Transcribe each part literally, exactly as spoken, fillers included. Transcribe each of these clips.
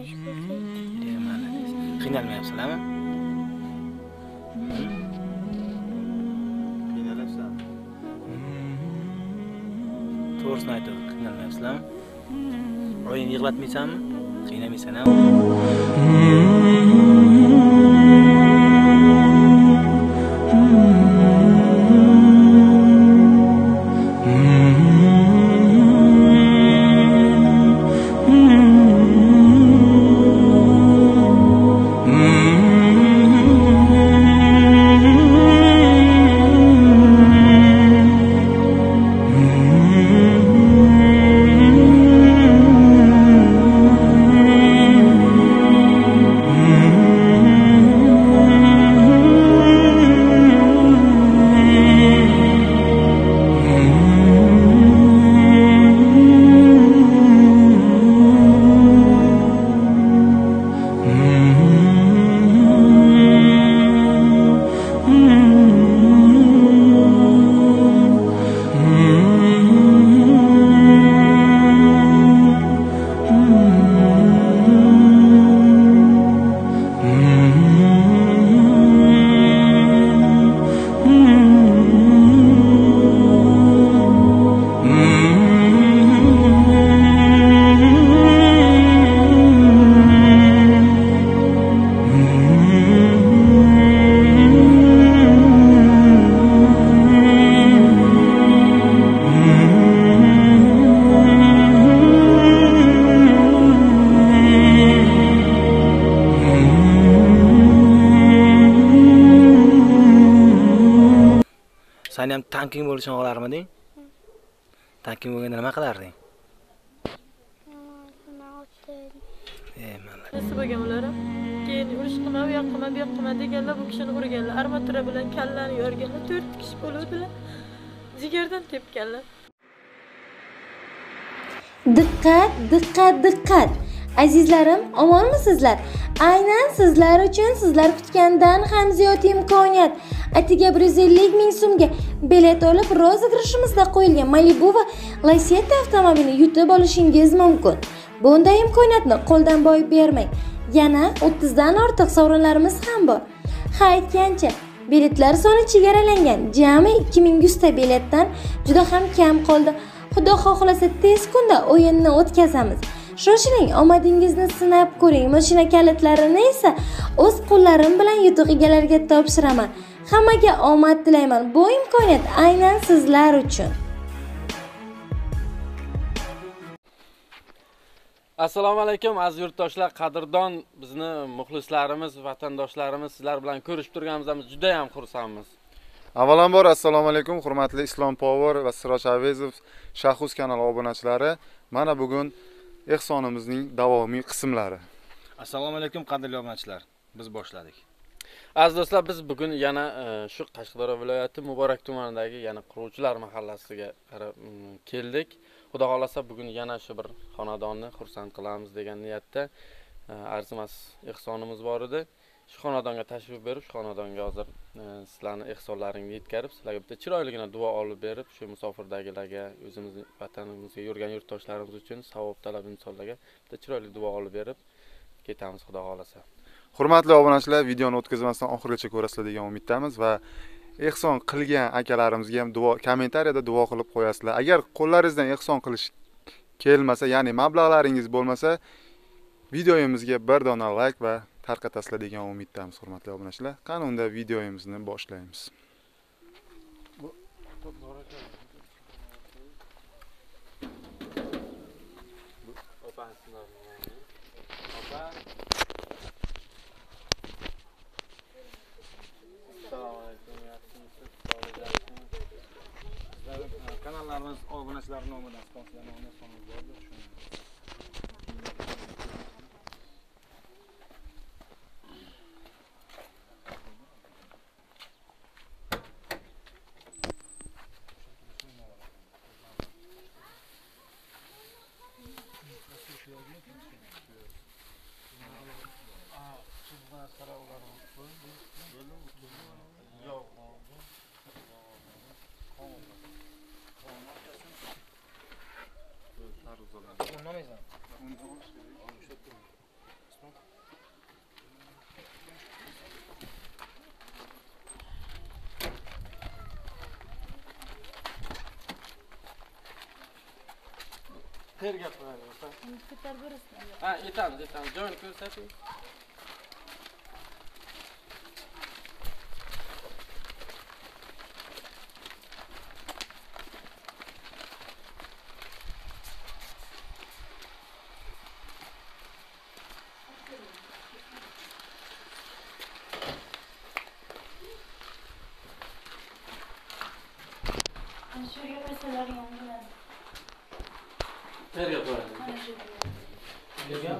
Qiynalmayapsizlarmi? Qiynalibsan. To'g'risini aytib, qiynalmayapsizlarmi? Oyingni yig'latmaysanmi? Qiynamaysan-a? Sen ham tanking bo'lishini xohlarmiding? Tanking bo'lganda nima qilarding? E, mana. Nasi bo'lgan ular? Keyin urush qilma, bu yoq qilma, bu yoq qilma deganlar, bu kishini urganlar. Armatura bilan kallani yorganlar, to'rt kishi bo'luvdilar. Jigardan tepganlar. Diqqat, diqqat, diqqat. Azizlarim, omonmisizlar? Aynan sizlar uchun sizlar kutgandan ham ziyod imkoniyat. Atiga bir yuz ellik ming so'mga bilet olib, rozыгрышimizda qo'yilgan Malibu va Lacetti avtomobilini yutib olishingiz mumkin. Bunday imkoniyatni qo'ldan boy bermang. Yana o'ttiz dan ortiq sovrinlarimiz ham bor. Ha, aytgancha, biletlar soni chegaralangan. Jami ikki ming yuz ta biletdan juda ham kam qoldi. Xudo xohlasa tez kunda o'yinni o'tkazamiz. Shoshiling, omadingizni sinab ko'ring. Mashina kalitlarini esa o'z qo'llarim bilan yutuq egalariga topshiraman. Hammaga omad tilayman. Bu imkoniyat aynan sizlar uchun. Assalomu alaykum aziz yurtdoshlar, qadrdon bizni muxlislarimiz, vatandoshlarimiz, sizlar bilan ko'rishib turganimizdan juda ham xursandmiz. Avvalambor assalomu alaykum hurmatli Islom Power va Siroj Avezov Shahuz kanali obunachilari. Mana bugun ehsonimizning davomiy qismlari. Assalomu alaykum qadrli obunachilar. Biz boshladik. Aziz do'stlar, biz bugun yana shu Qashqadaryo viloyati Muborak tumanidagi yana quruvchilar mahallasiga qarab keldik. Xudo xolasa bugun yana shu bir xonadonni xursand qilamiz degan niyatda arzimas ehsonimiz bor edi. Shu xonadonga tashrif berib, shu xonadonga hozir sizlarning ehsonlaringni yetkazib, sizlarga bitta chiroyligina duo olib berib, shu musofirdagilarga, o'zimizning vatanimizga yurgan yurtdoshlarimiz uchun savob talab insonlarga bitta chiroyli duo olib berib ketamiz xudo xolasa. Hurmatli obunachilar, videoni o'tkazmasdan oxirigacha ko'rasizlar degan umiddamiz va ehson qilgan akalarimizga ham duo kommentariyada duo qilib qo'yasizlar. Agar qo'llaringizdan ehson qilish kelmasa, ya'ni mablag'laringiz bo'lmasa, videomizga bir dona like va tarqatasizlar degan umiddamiz, hurmatli obunachilar. Qani unda videomizni boshlaymiz. Kanallarimiz obunachilar nomidan sponsorlangan sonimiz bordir. Terga qo'yadi usta. Uni ko'tarib berasizlar. Ha, yetamiz, yetamiz. Joyini ko'rsating. Ana shu yerga qo'ysalar ham bo'ladi. Terga qo'yadi. Mana shu yerga. Terga?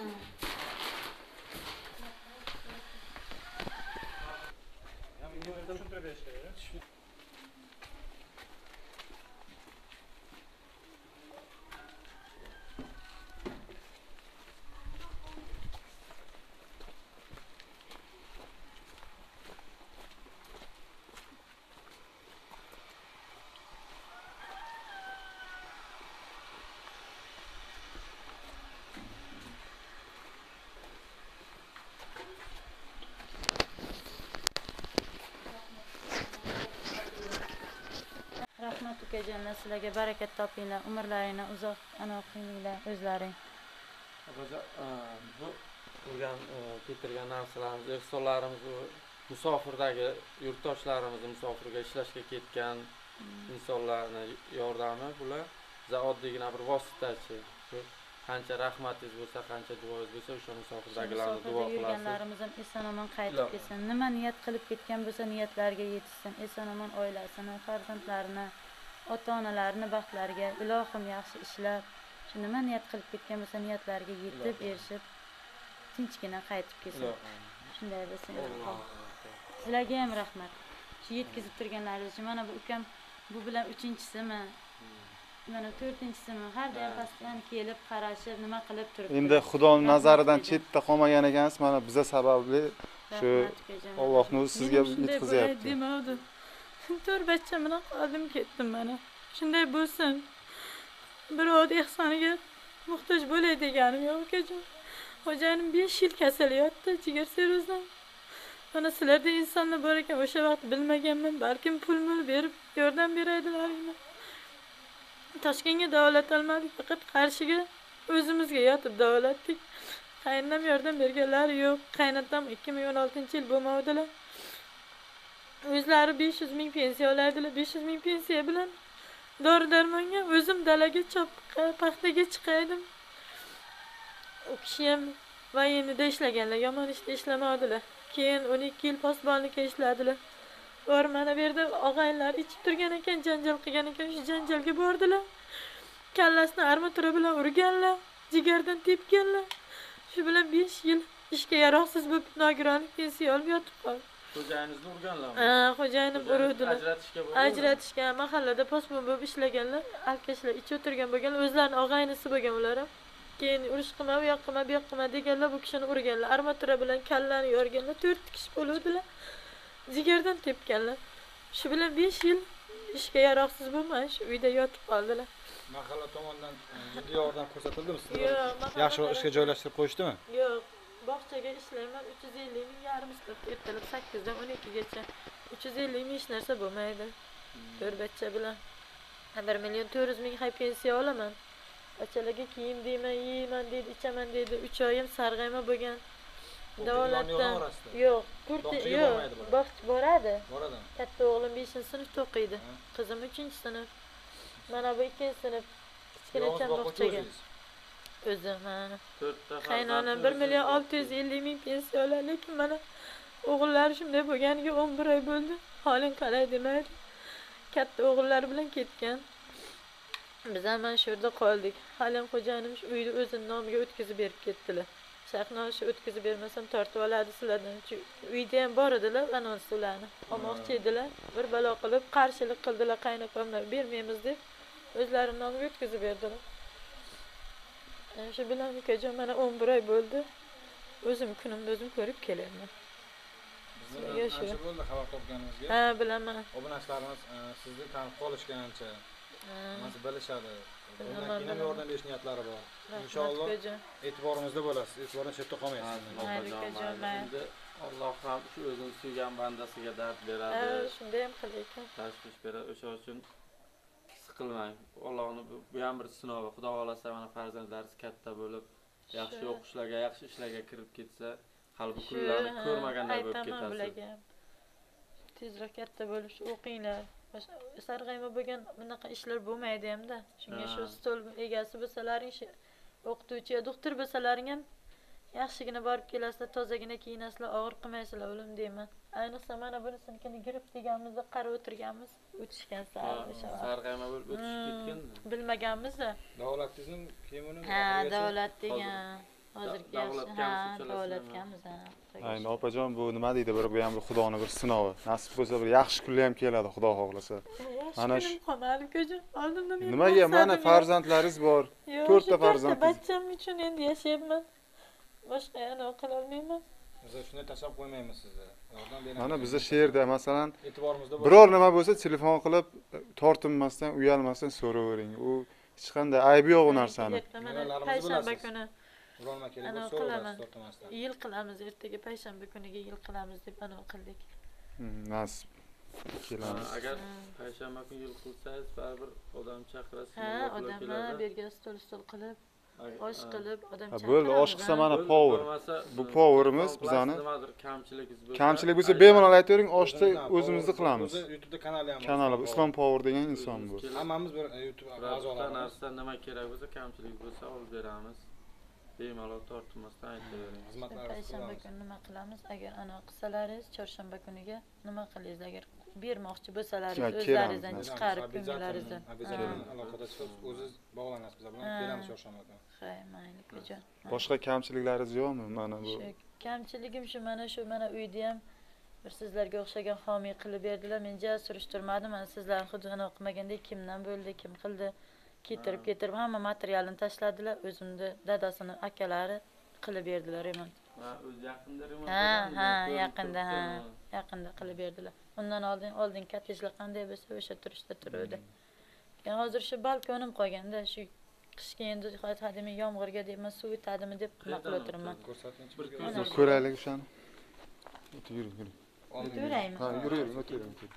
Rahmat ukajonlar, sizlarga barakat topinglar, umrlaringni uzoq aniq qilinglar o'zlaring. Roza, bu urgan keltirgan narsalarimiz, ehsonlarimiz, musofirdagi yurtdoshlarimiz, musofirga ishlashga ketgan insonlarning yordami bular. Biza oddiygina bir vositachi. Shu qancha rahmatingiz bo'lsa, qancha duoingiz bo'lsa, o'sha musofirdagilarni duo qilasiz. Yurganlarimiz ham eson-omon qaytib kelsin. Nima niyat qilib ketgan bo'lsa, niyatlariga yetishsin. Eson-omon oilasini, farzandlarini, ota-onalarini baxtlariga ilohim yaxshi ishlab, shu nima niyat qilib ketgan bo'lsa, niyatlariga yetib, erishib, tinchgina qaytib kelsin. Shunday bo'lsin. Sizlarga ham rahmat. Shu yetkazib turganlaringiz uchun. Mana bu ukam bu bilan uchinchisimi? Mana to'rtinchisimi? Har doim pastdan kelib, qarashib, nima qilib turibdi. Endi Xudoning nazaridan chetda qolmagan ekansiz, mana biza sababli shu Allohning o'zi sizga yetkazyapti. Demovdim. To'rbachcha bilan qoldim ketdim mana. Shunday bo'lsin. Birovning ehsoniga muhtoj bo'lay deganim yo'q ukajon. Xo'jayinim besh yil kasal yotdi, jigar serozdan. Mana sizlarda insonlar bor ekan, o'sha vaqt bilmaganman, balkim pul-mul berib yordam beraydilaringmi? Toshkentga davolatolmadik, faqat Qarshiga o'zimizga yotib davolatdik. Qaynonam yordam berganlari yo'q. Qaynotam ikki ming o'n oltinchi yil bo'lmavdilar. O'zlari besh yuz ming pensiya olardilar. besh yuz ming pensiya bilan dori-darmonga o'zim dalaga chop paxtaga chiqaydim. U kishi ham voyinida ishlaganlar, yomon ishda ishlamadilar. Keyin o'n ikki yil posbonlikda ishladilar. Bor mana bu yerda og'aylar ichib turgan ekan, janjal qilgan ekan, shu janjalga bordilar. Kallasini armatura bilan urganlar, jigardan tepganlar. Shu bilan besh yil ishga yaroqsiz bo'lib, nogironlik pensiya olib yotib qoldi. Xo'jayingizni urganlarmi? Ha, xo'jayinim uruvdilar. Ajratishga bo'ldi. Ajratishga, mahallada posbon bo'lib ishlaganlar, alkashlar ichib o'tirgan bo'lgan, o'zlarining og'aynisi bo'lgan ular ham. Keyin urush qilma, u yoq qilma, bu yoq qilma deganlar, bu kishini urganlar. Armatura bilan kallani yorganlar, to'rt kishi bo'luvdilar. Jigardan tepganlar. Shu bilan besh yil ishga yaroqsiz bo'lmay, shu uyda yotib qoldilar. Mahalla tomonidan jiddiy yordam ko'rsatildimi sizga? Yo'q, Yaxshiroq ishga joylashtirib qo'yishdimi? Yo'q, bog'chaga ishlayman, uch yuz ellik ming yarim istab ertalab sakkizdan o'n ikkigacha. uch yuz ellik ming hech narsa bo'lmaydi. To'rbachcha bilan bir million to'rt yuz ming hay pensiya olaman. Bachalarga kiyim deyman, yeyman deydi, ichaman deydi. uch oyim sarg'ayma bo'lgan. Davolatdan yo'q, to'rt yo'q, bog'cha boradi. Boradi. Katta o'g'lim beshinchi sinfda o'qiydi. Qizim uchinchi sinf. Mana bu ikkinchi sinf. Kichkinacham bog'chaga. O'zim mana. to'rtta Qaynonam bir million olti yuz ellik ming pensiya oladi, lekin mana o'g'illari shunday bo'lganiga o'n bir oy bo'ldi. Holing qalay demaydi. Katta o'g'illari bilan ketgan. Biz ham mana shu yerda qoldik. Hali ham xo'jayinim shu uyni o'zining nomiga o'tkazib berib ketdilar. Shahnoy shu o'tkazib bermasam tortib oladi sizlardan. Uyda ham bor edilar, anonsi ularni. Olmoqchi edilar. Bir balo qilib qarshilik qildilar qaynoqamlar, bermaymiz deb o'zlarining nomiga o'tkazib berdilar. Shu bilan ukajon mana o'n bir oy bo'ldi. O'zim kunimda o'zim ko'rib kelyapman. Bizga shu bo'ldi xabar topganimizga. Ha, bilaman. Obunachilarimiz sizni tanib qolishgancha mana bilishadi. Undan keyin yordam berish niyatlari bor. Inshaalloh e'tiborimizda bo'lasiz. E'tibordan chetda qolmaysiz. Endi Alloh ham shu o'zini suygan bandasiga dard beradi. Ha, shunday ham qilar ekan. Tashvish beradi. O'sha uchun siqilmang. Allohning bu, bu ham bir sinovi. Xudo xolasa mana farzandlaringiz katta bo'lib, yaxshi Shu- o'qishlarga, yaxshi ishlarga kirib ketsa, qalbi kunlarni Shu, ko'rmaganday bo'lib aytaman ketasiz. bularga. Tezroq katta bo'lib shu o'qinglar. Sarg'ayma bo'lgan bunaqa ishlar bo'lmaydi hamda. Shunga shu Ha. stol egasi bo'lsalaring, shu o'qituvchi, doktor bo'lsalaring ham yaxshigina borib kelasizlar, tozagina kiyinasizlar, og'ir qilmaysizlar o'lim deyman. Ayniqsa mana bunisinikini girib deganimizda qarab o'tirganmiz, o'tishgan sal o'sha. Sarg'ayma bo'lib o'tishib ketganda. Bilmaganmiz-da. Davlatizm kiyimini Ha, davlat degan. Hozirgi yaxshi. Ha, davlatgamiz ha. Ayni opajon bu nima deydi bir bu ham bir xudoni bir sinovi. Nasib bo'lsa bir yaxshi kunlar ham keladi xudo xohlasa. Mana shu qolmadi ko'jim. Oldimda men nimaga mana farzandlaringiz bor. to'rtta farzand. Bachcham uchun endi yashayapman. Boshqa yana qila olmayman. Biz shunday tashlab qo'ymaymiz sizni. Yordam beramiz. Mana bizda she'rda masalan e'tiborimizda bo'ling. biror nima bo'lsa telefon qilib tortinmasdan, uyalmasdan so'ravering. U hech qanday aybi yo'q u narsani. Nimalarimizni Payshanba bilasiz. kuni Ulanma kerak Ana bo'lsa qilaman. so'raymiz tortmasdan. yil qilamiz, ertaga payshanba kuniga yil qilamiz deb ana qildik. Hmm, Nasib kelamiz. Agar payshanba kuni yil qilsangiz, baribir odam chaqirasiz. Ha, odamlar berga stol stol qilib, osh qilib, odam Ha, chaqiramiz. bo'ldi, osh qilsa mana power. Bu powerimiz bizani. Nimadir kamchiligingiz bo'lsa. Kamchilik bo'lsa bemalol aytavering, oshni o'zimizni qilamiz. O'zi YouTube'da kanali ham bor. Kanali bu Islom Power degan inson bu. Hammamiz bir YouTube Birorta a'zolarimiz. narsa nima kerak bo'lsa, kamchilik bo'lsa olib beramiz. Bemalol tortmasdan aytavering. Xizmatlarimizni Payshanba qilamiz. kuni nima qilamiz? Agar ana qilsalaringiz, chorshanba kuniga nima qilingiz? Agar bermoqchi Ya, bo'lsalaringiz, kelamiz, o'zlaringizdan biz chiqarib Обязательно, ko'nglaringizdan. обязательно aloqada chiqib o'ziz bog'lanasiz bizlar bilan. Ha. Kelamiz chorshanba kuni. Hay, mayli ko'jon. Boshqa kamchiliklaringiz yo'qmi? Mana bu. Shu kamchiligim shu mana shu mana uyda ham bir sizlarga o'xshagan homiy qilib berdilar. Men ja surishtirmadim. Mana sizlar xuddi o'qimaganda kimdan bo'ldi, kim qildi, ketirib ketirib hamma materialini tashladilar. O'zimni dadasini akalari qilib berdilar remont. Ha, o'zi yaqinda remont. Ha, qilgan, ha, ko'rib yaqinda, ha, turibdi. yaqinda qilib berdilar. Undan oldin oldin kottejlar qanday bo'lsa o'sha turishda turuvdi. Keyin hozir shu balkonim qolganda, shu qishga endi hademay yomg'irga deyman, suv o'tadimi deb nima qilib o'tiraman. Ko'rsating. Bir Mana ko'z shu. Ko'raylik o'shani. O'tib yuring, yuring. O'tiraymi? Ha, yuring, o'tiring, o'tiring.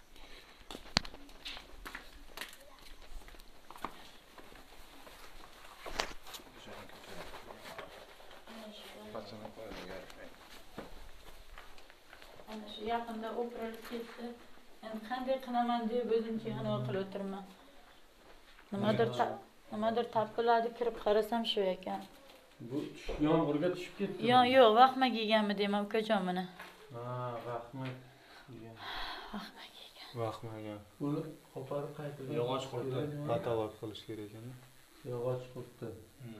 Ana shu yaqinda o'pirilib ketdi. Endi qanday qilaman deb o'zimcha yana qilib o'tiraman. Nimadir ta nimadir tapiladi, kirib qarasam shu ekan. Bu yomg'irga tushib ketdi. Yo'q, yo'q, vahma kiyganmi deyman ukajon buni. Ha, rahmat. Vahma kiygan. Vahmaga. Buni qo'parib qaytib Yog'och qurdi. Patolog qilish kerak ekan. Yog'och qurdi.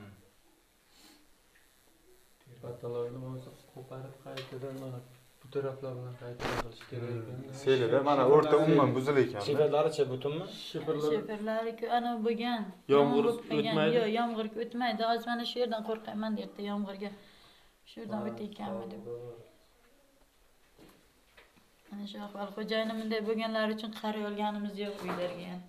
Patologni bo'lsa qo'parib qaytadan mana bu taraflar bilan qaytadan qilish kerak ekan. Selida mana o'rta umuman buzil ekan. Sheferlaricha butunmi? Shifrlar Sheferlari ana bo'lgan. Yomg'ir Yomg'ir bo'lgan. o'tmaydi? Yo'q, yomg'ir o'tmaydi. Hozir mana shu yerdan qo'rqaman derdi yomg'irga. Shu yerdan o'tayotganmi deb. Mana shu ahvol xo'jayinim bunday bo'lganlari uchun qaray olganimiz yo'q uylarga ham.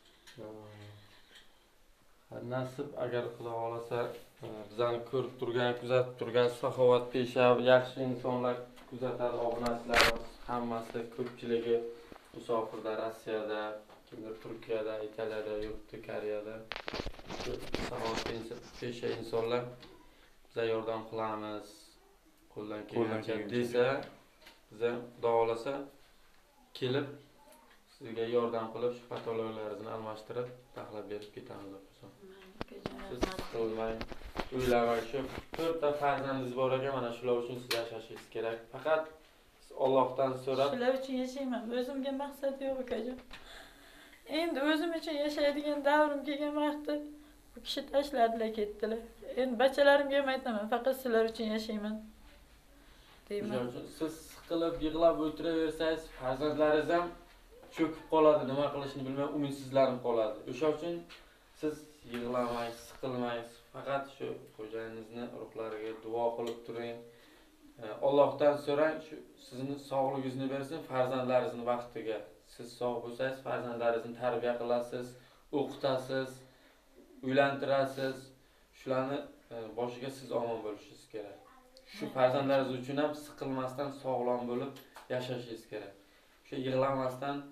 Nasib agar Xudo xolasa bizani ko'rib turgan, kuzatib turgan saxovatpesha, yaxshi insonlar kuzatadi, obunachilarimiz hammasi ko'pchiligi musofirda, Rossiyada, kimdir Turkiyada, Italiyada yuribdi, Koreyada. Shu saxovatpesha insonlar biza yordam qilamiz, qo'ldan kelgancha desa, biza Xudo xolasa kelib sizga yordam qilib, shu patologlarimizni almashtirib, taxlab berib ketamiz. Siz qilmang, uylamang. Shu to'rtta farzandingiz bor ekan, mana shular uchun siz yashashingiz kerak. Faqat siz Allohdan so'rab, Shular uchun yashayman. O'zimga maqsad yo'q ukajon. Endi o'zim uchun yashaydigan davrim kelgan vaqtda bu kishi tashladilar, ketdilar. Endi bachalarimga ham aytaman, faqat sizlar uchun yashayman deyman. shuning uchun siz siqilib, yig'lab o'tiraversangiz, farzandlaringiz ham cho'kib qoladi, nima qilishni bilmay umidsizlanib qoladi. O'sha uchun siz yig'lamang, siqilmaysiz. Faqat shu xo'jayiningizni ruhlariga duo qilib turing. Allohdan so'rang, shu sizni sog'ligingizni bersin, farzandlaringizni vaqtiga. Siz sog' bo'lsangiz, farzandlaringizni tarbiya qilasiz, o'qitasiz, uylantirasiz. Shularni boshiga siz omon bo'lishingiz kerak. Shu farzandlaringiz uchun ham siqilmasdan, sog'lom bo'lib yashashingiz kerak. Shu yig'lamasdan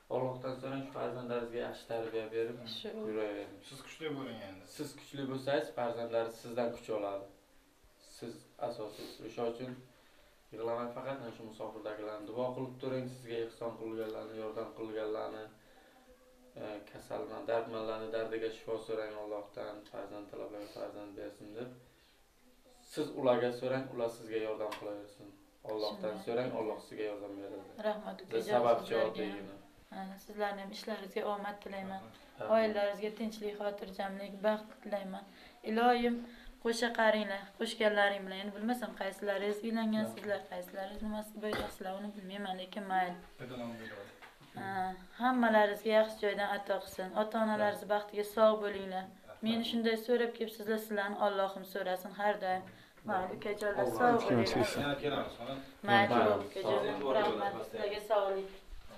Allohdan so'rang shu farzandlaringizga yaxshi tarbiya berib Shu. yuravering. Siz kuchli bo'ling endi. Siz kuchli bo'lsangiz, farzandlaringiz sizdan kuch oladi. Siz asosiysi. O'sha uchun yig'lamang, faqat mana shu musofirdagilarni duo qilib turing, sizga ehson qilganlarni, yordam qilganlarni, e, kasalman, dardmanlarni dardiga shifo so'rang Allohdan, farzand talablarga farzand bersin deb. Siz ularga so'rang, ular sizga yordam qilaversin. Allohdan so'rang, Alloh sizga yordam beradi. Rahmat Siz ukajon sababchi sizlarga. oddiygina. Ana, sizlarning ham ishlaringizga omad tilayman. Oilalaringizga tinchlik, xotirjamlik, baxt tilayman. Iloyim qo'sha qaringlar, qo'shganlaring bilan. Endi bilmasam qaysilaringiz uylangansizlar, qaysilaringiz nimasi bo'ydasizlar, uni bilmayman, lekin mayli. Ha, hammalaringizga yaxshi joydan ato qilsin. Ota-onalaringiz baxtiga sog' bo'linglar. Meni shunday so'rab kelibsizlar, sizlarni Allohim so'rasin har doim. Mayli ukajonlar, sog' bo'linglar. Yana kelamiz. Mayli ukajon, rahmat sizlarga sog'lik.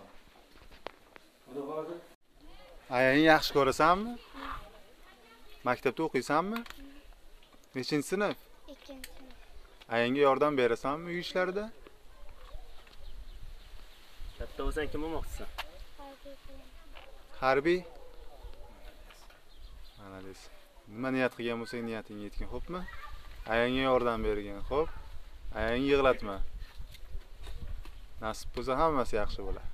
Ayangni yaxshi ko'rasanmi? Maktabda o'qiysanmi? Nechinchi sinf? Ikkinchi sinf. Ayangga yordam berasanmi uy ishlarida? Katta bo'lsang kim bo'lmoqchisan? Harbiy bo'laman. Harbiy? Malades. Nima niyat qilgan bo'lsang niyatingga yetgin, xo'pmi? Ayangga yordam bergin, xo'p? Ayangni yig'latma. Nasib bo'lsa hammasi yaxshi bo'ladi.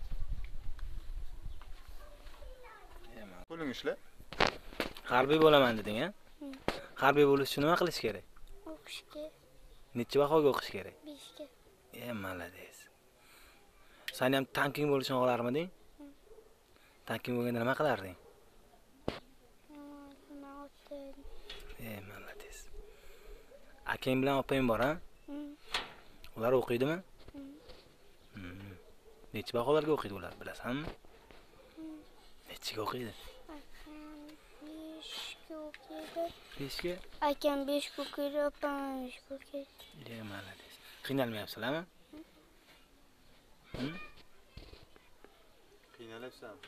Qo'ling ishla. Harbiy bo'laman deding, a? Harbiy bo'lish uchun nima qilish kerak? O'qishga Necha bahoga o'qish kerak? beshga. E, malades. Sen ham tanking bo'lishni xohlarmiding? Tanking bo'lganda nima qilarding? Nima o'tdim? E, malades. Akang bilan opang bor, a? Ular o'qiydimi? Hmm. Necha baholarga o'qiydi ular, bilasanmi? Nechaga o'qiydi? Akam beshga o'qiydi. beshga? Akam beshga o'qiydi, opam beshga o'qiydi. E, malades. Qiynalmayapsizlarmi? Hmm? Qiynalyapsanmi?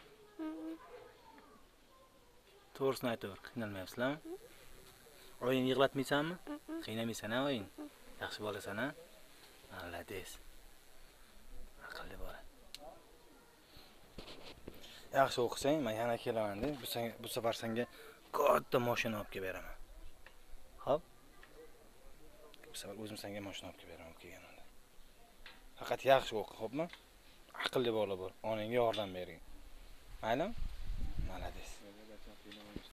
To'g'risini aytaver, qiynalmayapsizlarmi? Oying yig'latmaysanmi? Qiynamaysan-a oying? Yaxshi bolasan-a? Malades. Aqlli bola. Yaxshi o'qisang, men yana kelaman-da. Bu sen- bu safar senga katta mashina olib kelib beraman. Xo'p? Bu safar o'zim senga mashina olib kelib beraman kelganimda. Faqat yaxshi o'qi, xo'pmi? Aqlli bola bo'l. Onangga yordam bergin. Maylimi? Malades.